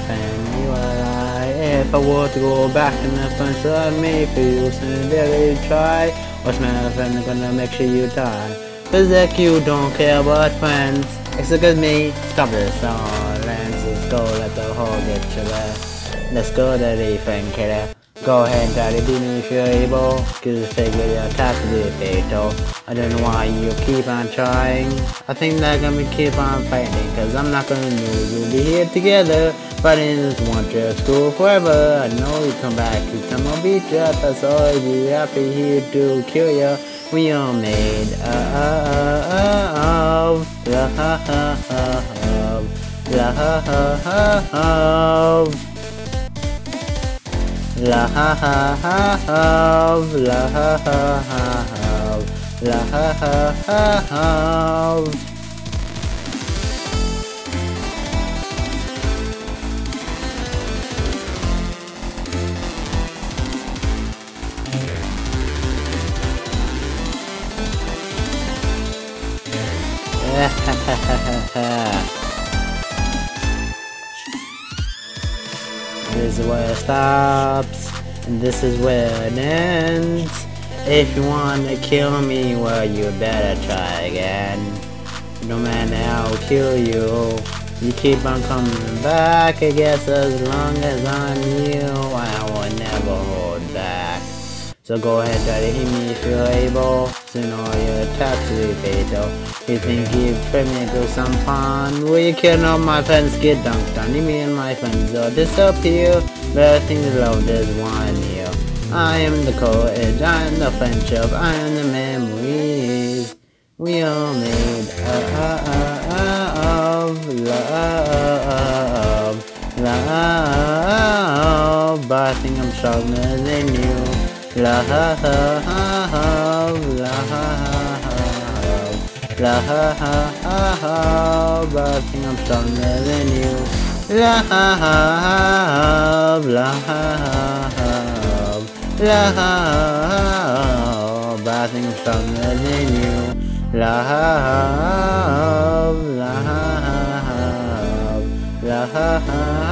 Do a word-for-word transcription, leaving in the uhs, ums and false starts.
and you are right. If I were to go back in the punch of me for you, sincerely try. What's my friend gonna make sure you die? Cause like you don't care about friends. Excuse me, stop this all. Let's go, let the hole get you there. Let's go to the friend killer. Go ahead and try to beat me if you're able. Cause figure your attack will be fatal. I don't know why you keep on trying. I think that I'm gonna keep on fighting. Cause I'm not gonna lose. We'll be here together. Fighting this one trip school forever. I know you come back. You come on beat ya. That's all you have to here to kill ya. We are made of love. Love. Love. Love, love, love. This is where it stops, and this is where it ends. If you wanna kill me, well, you better try again. No matter how I'll kill you, you keep on coming back. I guess as long as I'm you, I will never hold back. So go ahead, try to hit me if you're able. Soon all your attacks will be fatal. You think you've tricked me to some fun? Will you kill all my friends get dunked on? You mean my friends all disappear? But I think the love there's one here. I am the courage, I am the friendship, I am the memories. We are made of love, love. But I think I'm stronger than you. Love, love, love, but I think I'm stronger than you. Love, love, love, but I think I'm stronger than you. Love, love, love.